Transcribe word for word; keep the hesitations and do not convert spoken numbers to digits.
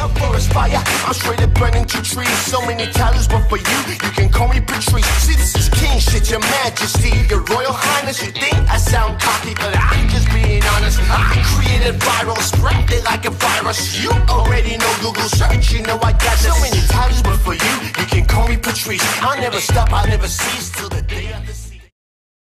a forest fire. I'm straight up burning two trees. So many titles, but for you, you can call me Patrice. See, this is king shit, your majesty, your royal highness. You think I sound cocky, but I'm just being honest. I created viral, spread it like a virus. You already know Google search, you know I got so many titles, but for you, you can call me Patrice. I'll never stop, I'll never cease till the day I decide.